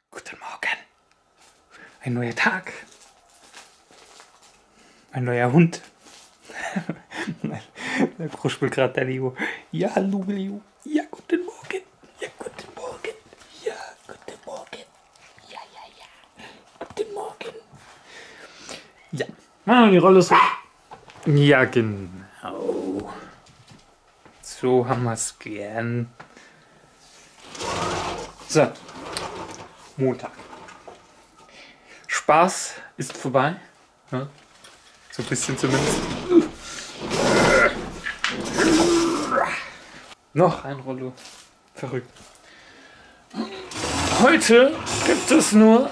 Guten Morgen. Ein neuer Tag. Ein neuer Hund. Da kruspelt gerade der Leo. Ja, hallo Leo. Ja, guten Morgen. Ja, guten Morgen. Ja, guten Morgen. Ja, ja, ja. Guten Morgen. Ja. Ah, die Rolle ist so. Ja, genau. So haben wir es gern. So. Montag. Spaß ist vorbei. Ja. So ein bisschen zumindest. Noch ein Rollo. Verrückt. Heute gibt es nur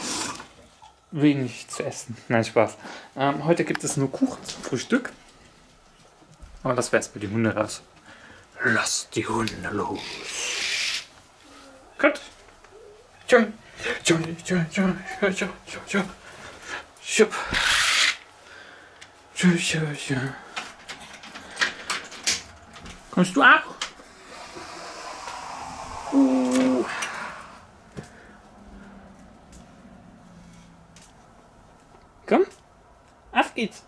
wenig zu essen. Nein, Spaß. Heute gibt es nur Kuchen zum Frühstück. Aber das wär's bei den Hunden raus. Lass die Hunde los. Gut. Kommst du ab? Komm, auf geht's.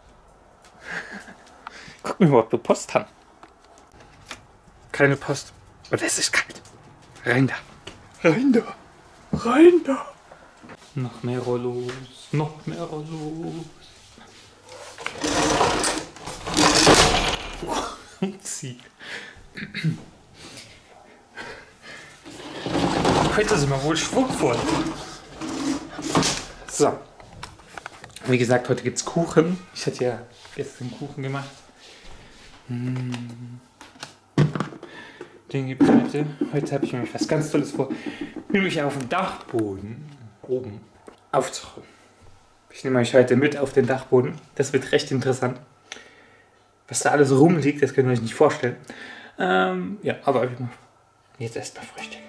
Guck mal, ob wir Post haben. Keine Post. Aber es ist kalt. Rein da. Rein da. Rein da. Noch mehr Rollos. Noch mehr Rollos. Zieh. Heute sind wir wohl schwungvoll. So. Wie gesagt, heute gibt's Kuchen. Ich hatte ja gestern Kuchen gemacht. Den gibt es heute. Heute habe ich nämlich was ganz Tolles vor. Nämlich auf dem Dachboden oben aufzuräumen. Ich nehme euch heute mit auf den Dachboden. Das wird recht interessant. Was da alles rumliegt, das könnt ihr euch nicht vorstellen. Ja, aber jetzt erstmal Frühstück.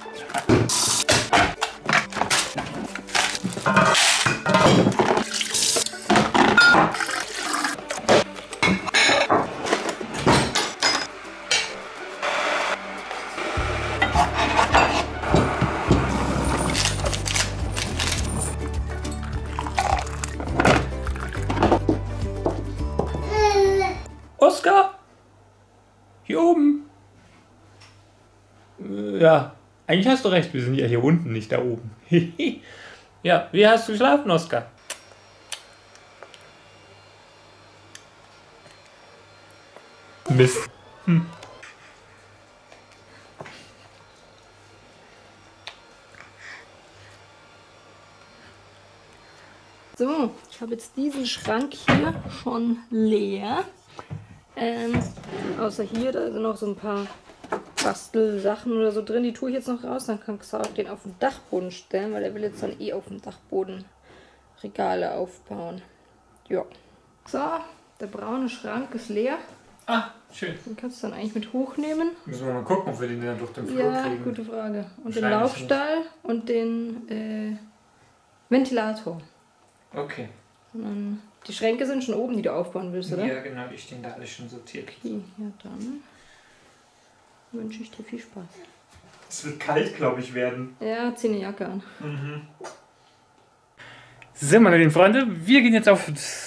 Oskar? Hier oben? Ja, eigentlich hast du recht, wir sind ja hier unten, nicht da oben. Ja, wie hast du geschlafen, Oskar? Mist. So, ich habe jetzt diesen Schrank hier schon leer. Außer hier, da sind noch so ein paar Bastelsachen oder so drin. Die tue ich jetzt noch raus. Dann kann Xav den auf den Dachboden stellen, weil er will jetzt dann eh auf dem Dachboden Regale aufbauen. Ja. So, der braune Schrank ist leer. Ah, schön. Den kannst du dann eigentlich mit hochnehmen. Müssen wir mal gucken, ob wir den dann durch den Flur kriegen. Ja, gute Frage. Und den Laufstall und den Ventilator. Okay. Und dann, die Schränke sind schon oben, die du aufbauen willst, oder? Ja, genau, die stehen da alle schon sortiert. Okay, ja dann wünsche ich dir viel Spaß. Es wird kalt, glaube ich, werden. Ja, zieh eine Jacke an. So, meine lieben Freunde, wir gehen jetzt auf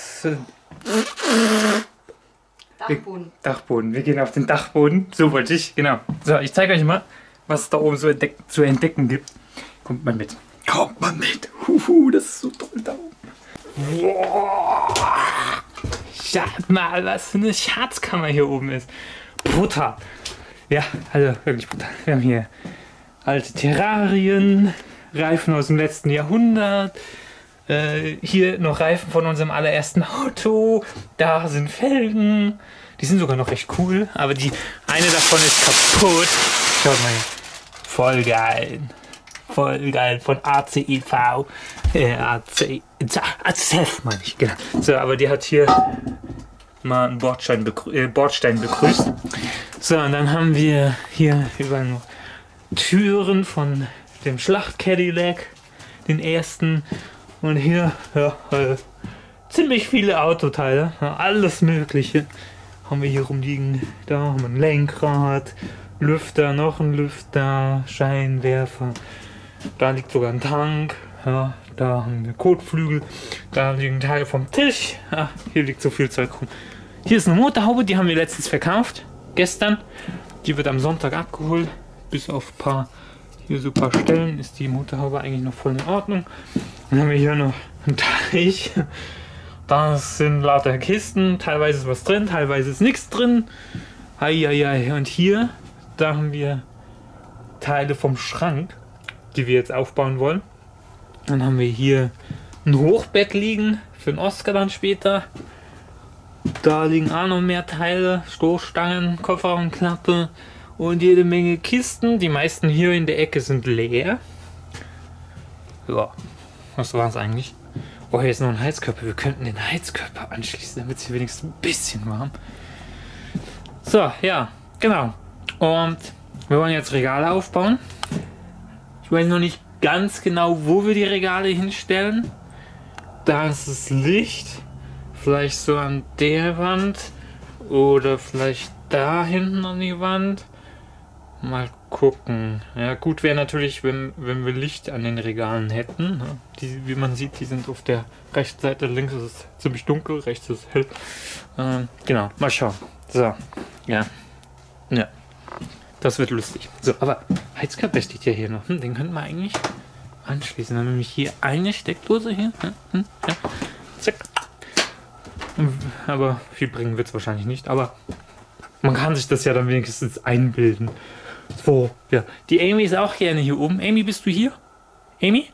Dachboden. Dachboden. Wir gehen auf den Dachboden. So wollte ich, genau. So, ich zeige euch mal, was es da oben so zu entdecken gibt. Kommt mal mit. Kommt mal mit. Das ist so toll da oben. Wow. Schaut mal, was für eine Schatzkammer hier oben ist. Brutal. Ja, also wirklich brutal. Wir haben hier alte Terrarien, Reifen aus dem letzten Jahrhundert. Hier noch Reifen von unserem allerersten Auto. Da sind Felgen. Die sind sogar noch recht cool, aber die eine davon ist kaputt. Schaut mal hier. Voll geil. Voll geil. Von ACEV. ACEV meine ich, genau. So, aber die hat hier mal einen Bordstein begrüßt. So, und dann haben wir hier überall noch Türen von dem Schlacht-Cadillac, den ersten. Und hier, ja, ziemlich viele Autoteile, ja, alles Mögliche haben wir hier rumliegen. Da haben wir ein Lenkrad, Lüfter, noch ein Lüfter, Scheinwerfer, Da liegt sogar ein Tank. Ja, da haben wir Kotflügel. Da liegen Teile vom Tisch. Ja, hier liegt so viel Zeug rum. Hier ist eine Motorhaube, die haben wir letztens verkauft. Gestern. Die wird am Sonntag abgeholt. Bis auf ein paar, hier so ein paar Stellen ist die Motorhaube eigentlich noch voll in Ordnung. Dann haben wir hier noch einen Teich. Da sind lauter Kisten. Teilweise ist was drin, teilweise ist nichts drin. Eieiei. Und hier, da haben wir Teile vom Schrank, die wir jetzt aufbauen wollen. Dann haben wir hier ein Hochbett liegen für den Oscar dann später. Da liegen auch noch mehr Teile, Stoßstangen, Kofferraumklappe und jede Menge Kisten. Die meisten hier in der Ecke sind leer. Ja, was war es eigentlich? Oh, hier ist noch ein Heizkörper. Wir könnten den Heizkörper anschließen, damit es hier wenigstens ein bisschen warm. So, ja, genau. Und wir wollen jetzt Regale aufbauen. Ich weiß noch nicht ganz genau, wo wir die Regale hinstellen. Da ist das Licht. Vielleicht so an der Wand. Oder vielleicht da hinten an die Wand. Mal gucken. Ja, gut wäre natürlich, wenn wir Licht an den Regalen hätten. Die, wie man sieht, die sind auf der rechten Seite. Links ist es ziemlich dunkel, rechts ist es hell. Genau, mal schauen. So, ja. Ja. Das wird lustig. So, aber Heizkörper steht ja hier noch. Den könnten wir eigentlich anschließen. Dann nämlich hier eine Steckdose hier. Ja. Zack. Aber viel bringen wird es wahrscheinlich nicht. Aber man kann sich das ja dann wenigstens einbilden. So, ja. Die Amy ist auch gerne hier oben. Amy, bist du hier? Amy?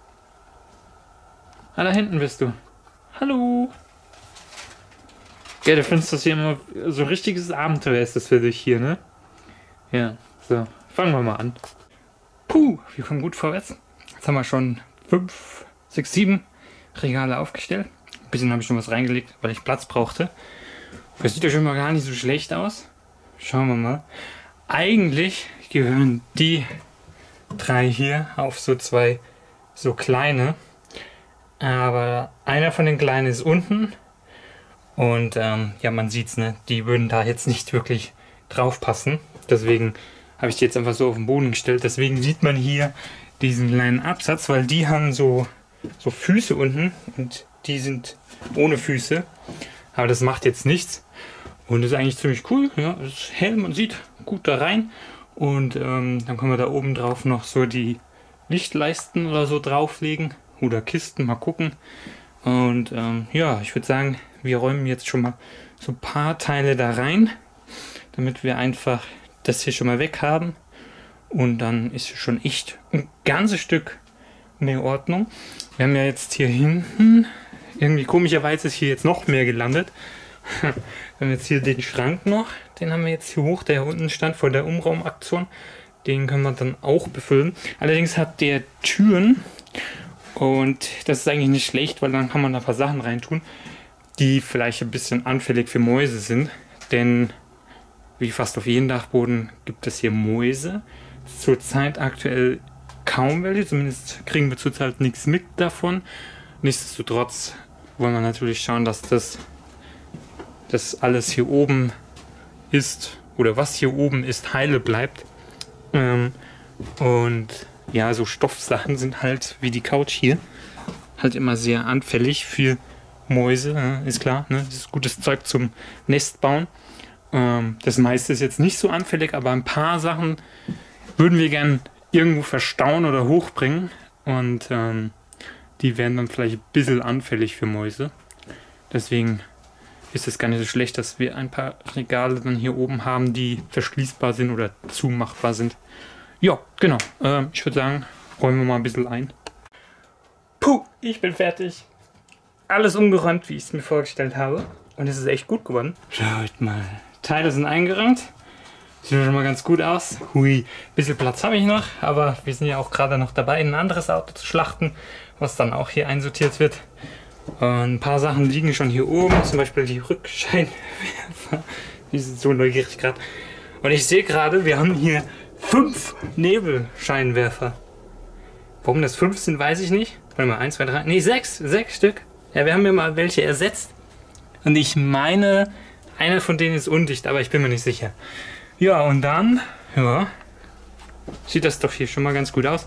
Ah, da hinten bist du. Hallo. Ja, du findest das hier immer so ein richtiges Abenteuer ist das für dich hier, ne? Ja, so, fangen wir mal an. Puh, wir kommen gut vorwärts. Jetzt haben wir schon 5, 6, 7 Regale aufgestellt. Ein bisschen habe ich schon was reingelegt, weil ich Platz brauchte. Das sieht ja schon mal gar nicht so schlecht aus. Schauen wir mal. Eigentlich gehören die 3 hier auf so 2 so kleine. Aber einer von den kleinen ist unten. Und ja, man sieht's, ne? Die würden da jetzt nicht wirklich drauf passen. Deswegen habe ich die jetzt einfach so auf den Boden gestellt. Deswegen sieht man hier diesen kleinen Absatz, weil die haben so Füße unten und die sind ohne Füße. Aber das macht jetzt nichts. Und das ist eigentlich ziemlich cool. Ja, es ist hell, man sieht gut da rein. Und dann können wir da oben drauf noch so die Lichtleisten oder so drauflegen. Oder Kisten, mal gucken. Und ja, ich würde sagen, wir räumen jetzt schon mal so ein paar Teile da rein, damit wir einfach das hier schon mal weg haben. Und dann ist schon echt ein ganzes Stück mehr Ordnung. Wir haben ja jetzt hier hinten, irgendwie komischerweise ist hier jetzt noch mehr gelandet. Wir haben jetzt hier den Schrank noch, den haben wir jetzt hier hoch, der hier unten stand vor der Umraumaktion. Den können wir dann auch befüllen. Allerdings hat der Türen und das ist eigentlich nicht schlecht, weil dann kann man da ein paar Sachen reintun, die vielleicht ein bisschen anfällig für Mäuse sind. Denn wie fast auf jedem Dachboden gibt es hier Mäuse. Zurzeit aktuell kaum welche, zumindest kriegen wir zurzeit nichts mit davon. Nichtsdestotrotz wollen wir natürlich schauen, dass das alles hier oben ist, oder was hier oben ist, heile bleibt. Und ja, so Stoffsachen sind halt, wie die Couch hier, halt immer sehr anfällig für Mäuse, ist klar, ne? Das ist gutes Zeug zum Nest bauen. Das meiste ist jetzt nicht so anfällig, aber ein paar Sachen würden wir gern irgendwo verstauen oder hochbringen. Und die werden dann vielleicht ein bisschen anfällig für Mäuse. Deswegen ist es gar nicht so schlecht, dass wir ein paar Regale dann hier oben haben, die verschließbar sind oder zumachbar sind. Ja, genau. Ich würde sagen, räumen wir mal ein bisschen ein. Puh, ich bin fertig. Alles umgeräumt, wie ich es mir vorgestellt habe. Und es ist echt gut geworden. Schaut mal. Teile sind eingeräumt. Sieht schon mal ganz gut aus. Hui, ein bisschen Platz habe ich noch. Aber wir sind ja auch gerade noch dabei, ein anderes Auto zu schlachten, was dann auch hier einsortiert wird. Und ein paar Sachen liegen schon hier oben. Zum Beispiel die Rückscheinwerfer. Die sind so neugierig gerade. Und ich sehe gerade, wir haben hier 5 Nebelscheinwerfer. Warum das 5 sind, weiß ich nicht. Warte mal, 1, 2, 3, nee, 6 Stück. Ja, wir haben ja mal welche ersetzt. Und ich meine, einer von denen ist undicht, aber ich bin mir nicht sicher. Ja, und dann, ja, sieht das doch hier schon mal ganz gut aus.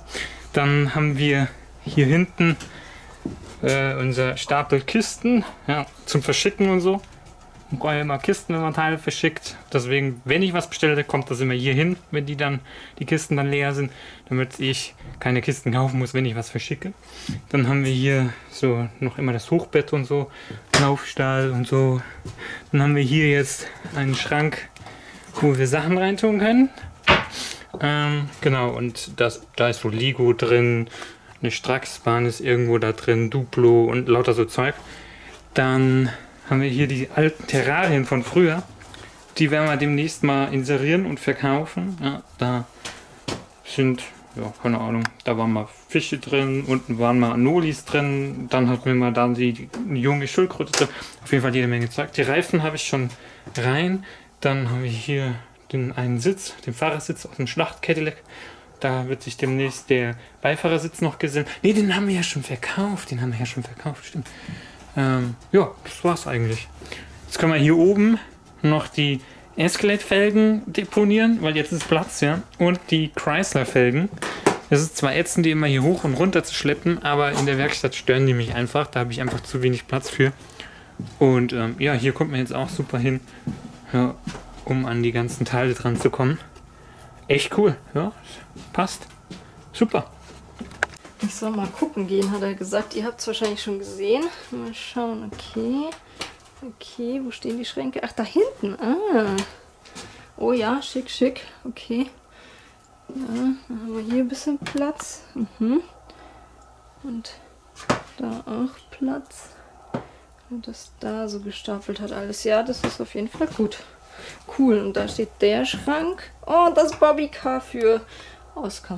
Dann haben wir hier hinten unser Stapel Kisten, ja, zum Verschicken und so. Man braucht ja immer Kisten, wenn man Teile verschickt. Deswegen, wenn ich was bestelle, kommt das immer hier hin, wenn die Kisten dann leer sind, damit ich keine Kisten kaufen muss, wenn ich was verschicke. Dann haben wir hier so noch immer das Hochbett und so, Laufstall und so. Dann haben wir hier jetzt einen Schrank, wo wir Sachen reintun können. Genau, und da ist so Lego drin, eine Straxbahn ist irgendwo da drin, Duplo und lauter so Zeug. Dann haben wir hier die alten Terrarien von früher. Die werden wir demnächst mal inserieren und verkaufen. Ja, da sind, ja, keine Ahnung, da waren mal Fische drin, unten waren mal Anolis drin, dann hatten wir mal da die junge Schildkröte drin. Auf jeden Fall jede Menge Zeug. Die Reifen habe ich schon rein. Dann haben wir hier einen Sitz, den Fahrersitz aus dem Schlacht-Cadillac. Da wird sich demnächst der Beifahrersitz noch gesendet. Ne, den haben wir ja schon verkauft. Stimmt. Ja, das war's eigentlich. Jetzt können wir hier oben noch die Escalade-Felgen deponieren, weil jetzt ist Platz, ja. Und die Chrysler-Felgen. Es ist zwar ätzend, die immer hier hoch und runter zu schleppen, aber in der Werkstatt stören die mich einfach. Da habe ich einfach zu wenig Platz für. Und ja, hier kommt man jetzt auch super hin, ja, um an die ganzen Teile dran zu kommen. Echt cool, ja, passt. Super. Ich soll mal gucken gehen, hat er gesagt. Ihr habt es wahrscheinlich schon gesehen. Mal schauen, okay. Okay, wo stehen die Schränke? Ach, da hinten. Ah. Oh ja, schick, schick. Okay. Ja, dann haben wir hier ein bisschen Platz. Mhm. Und da auch Platz. Und das da so gestapelt hat alles. Ja, das ist auf jeden Fall gut. Cool. Und da steht der Schrank. Oh, das Bobbycar für Oscar.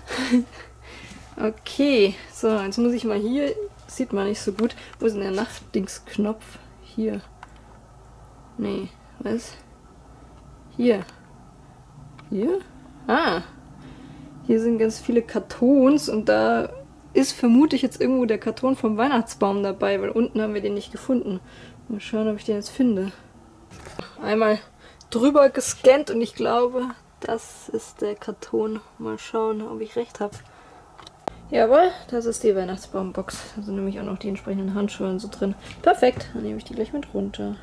Okay. So, jetzt muss ich mal hier. Sieht man nicht so gut. Wo ist denn der Nachtdingsknopf? Hier. Nee, was? Hier. Hier? Ah. Hier sind ganz viele Kartons und da ist vermutlich jetzt irgendwo der Karton vom Weihnachtsbaum dabei, weil unten haben wir den nicht gefunden. Mal schauen, ob ich den jetzt finde. Einmal drüber gescannt und ich glaube, das ist der Karton. Mal schauen, ob ich recht habe. Jawohl, das ist die Weihnachtsbaumbox. Da sind nämlich auch noch die entsprechenden Handschuhe und so drin. Perfekt, dann nehme ich die gleich mit runter.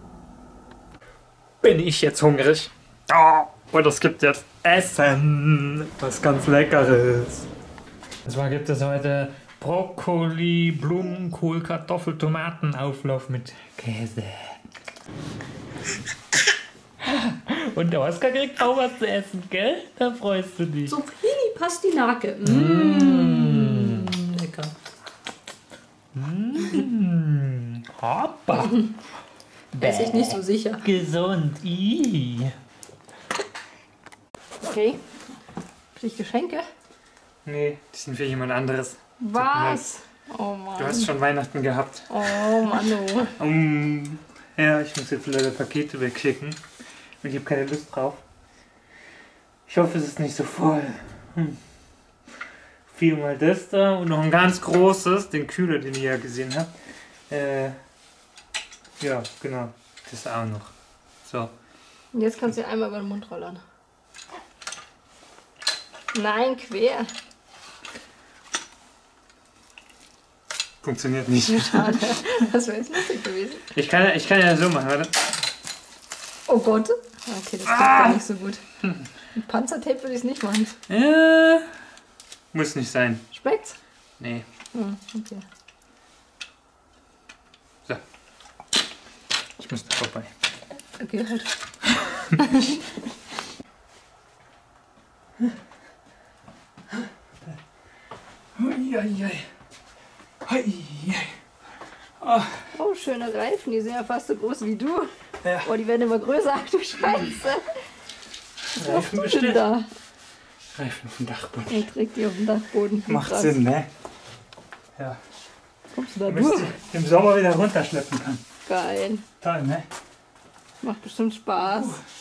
Bin ich jetzt hungrig? Oh, und es gibt jetzt Essen. Was ganz Leckeres. Und zwar gibt es heute Brokkoli, Blumenkohl, Kartoffel, Tomatenauflauf mit Käse. Und der Oskar kriegt auch was zu essen, gell? Da freust du dich. Zucchini Pastinake. Lecker. Hoppa. Weiß ich nicht so sicher. Gesund. Okay. Krieg ich Geschenke? Nee, die sind für jemand anderes. Was? Oh Mann. Du hast schon Weihnachten gehabt. Oh Mann, oh. Ja, ich muss jetzt leider Pakete wegschicken. Ich habe keine Lust drauf. Ich hoffe, es ist nicht so voll. Viermal das da und noch ein ganz großes, den Kühler, den ihr ja gesehen habt. Ja, genau. Das auch noch. So. Und jetzt kannst du dir einmal über den Mund rollern. Nein, quer. Funktioniert nicht. Schade. Das wäre jetzt lustig gewesen. Ich kann ja so machen, warte. Oh Gott. Okay, das klingt gar nicht so gut. Mit Panzertape würde ich es nicht machen. Muss nicht sein. Schmeckt's? Nee. Okay. So. Ich muss da vorbei. Okay, halt. Oh, schöne Reifen, die sind ja fast so groß wie du. Ja. Oh, die werden immer größer. Ach du Scheiße. Reifen Was ist denn da? Reifen auf dem Dachboden. Er trägt die auf dem Dachboden. Macht Krass. Sinn, ne? Ja. Kommst du da Damit durch? ich im Sommer wieder runterschleppen kann. Geil. Toll, ne? Macht bestimmt Spaß.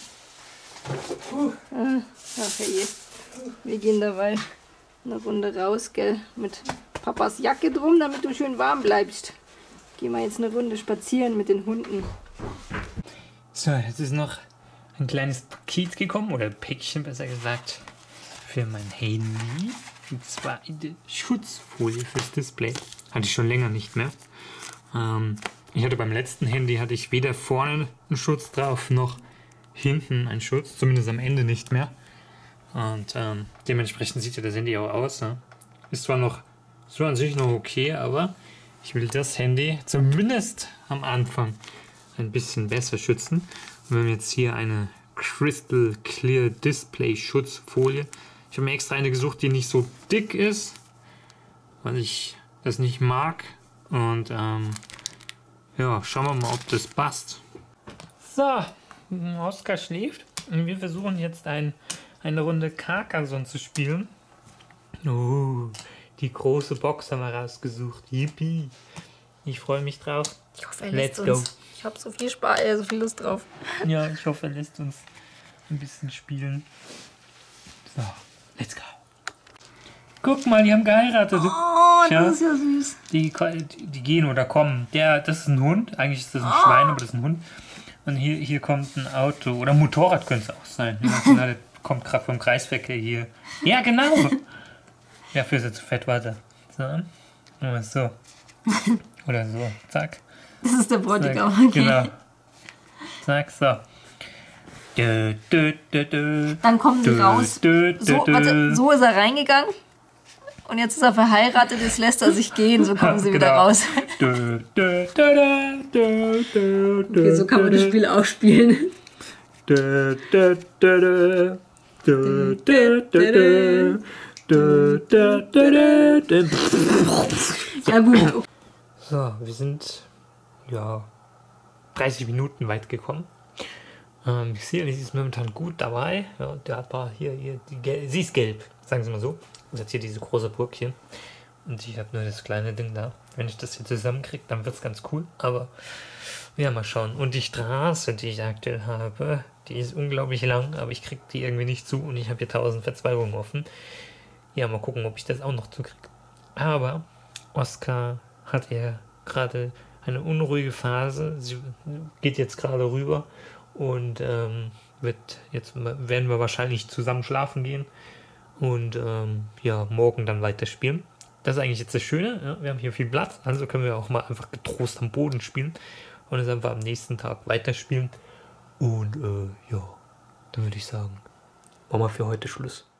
Ach je. Wir gehen dabei eine Runde raus, gell? Mit Papas Jacke drum, damit du schön warm bleibst. Gehen wir jetzt eine Runde spazieren mit den Hunden. So, jetzt ist noch ein kleines Paket gekommen, oder ein Päckchen besser gesagt, für mein Handy. die zweite Schutzfolie fürs Display. Hatte ich schon länger nicht mehr. Ich hatte beim letzten Handy weder vorne einen Schutz drauf, noch hinten einen Schutz. Zumindest am Ende nicht mehr. Und dementsprechend sieht ja das Handy auch aus. Ne? Ist zwar noch so an sich noch okay, aber ich will das Handy zumindest am Anfang ein bisschen besser schützen. Und wir haben jetzt hier eine Crystal Clear Display Schutzfolie. Ich habe mir extra eine gesucht, die nicht so dick ist, weil ich das nicht mag. Und ja, schauen wir mal, ob das passt. So, Oskar schläft und wir versuchen jetzt eine Runde Carcassonne zu spielen. Oh, die große Box haben wir rausgesucht. Yippie. Ich freue mich drauf. Ich hoffe, er lässt uns. Ich habe so viel so viel Lust drauf. Ja, ich hoffe, er lässt uns ein bisschen spielen. So, let's go. Guck mal, die haben geheiratet. Oh, das ist ja süß. Die gehen oder kommen. Das ist ein Hund. Eigentlich ist das ein Schwein, aber das ist ein Hund. Und hier kommt ein Auto. Oder ein Motorrad könnte es auch sein. Ja, der kommt gerade vom Kreisverkehr hier. Ja, genau. Dafür ist er zu fett, warte. So. Oder so. Oder so. Zack. Das ist der Bräutigam, okay. Genau. Zack, so. Dann kommen sie raus. So ist er reingegangen. Und jetzt ist er verheiratet, jetzt lässt er sich gehen. So kommen sie wieder raus. Okay, so kann man das Spiel auch spielen. Ja gut. So, wir sind 30 Minuten weit gekommen. Ich sehe, sie ist momentan gut dabei. Ja, der hat paar hier sie ist gelb, sagen Sie mal so. Und jetzt hier diese große Burg hier. Und ich habe nur das kleine Ding da. Wenn ich das hier zusammenkriege, dann wird es ganz cool. Aber ja, mal schauen. Und die Straße, die ich aktuell habe, die ist unglaublich lang, aber ich kriege die irgendwie nicht zu. Und ich habe hier 1000 Verzweigungen offen. Ja, mal gucken, ob ich das auch noch zukriege. Aber Oskar hat ja gerade eine unruhige Phase. Sie geht jetzt gerade rüber. Und jetzt werden wir wahrscheinlich zusammen schlafen gehen und morgen dann weiterspielen. Das ist eigentlich jetzt das Schöne. Ja? Wir haben hier viel Platz, also können wir auch mal einfach getrost am Boden spielen und dann einfach am nächsten Tag weiterspielen. Und dann würde ich sagen, machen wir für heute Schluss.